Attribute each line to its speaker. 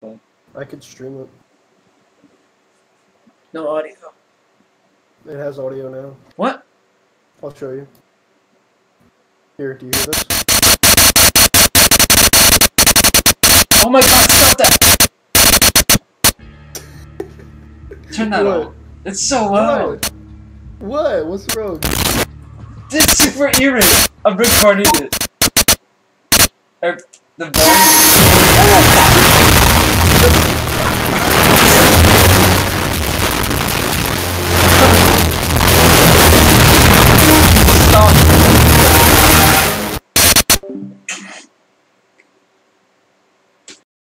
Speaker 1: I could stream it.
Speaker 2: No audio.
Speaker 1: It has audio now.
Speaker 2: What?
Speaker 1: I'll show you. Here, do you hear this?
Speaker 2: Oh my god, stop that! Turn that on. It's so loud.
Speaker 1: What? What's wrong?
Speaker 2: It's super eerie. I'm recording it. The volume.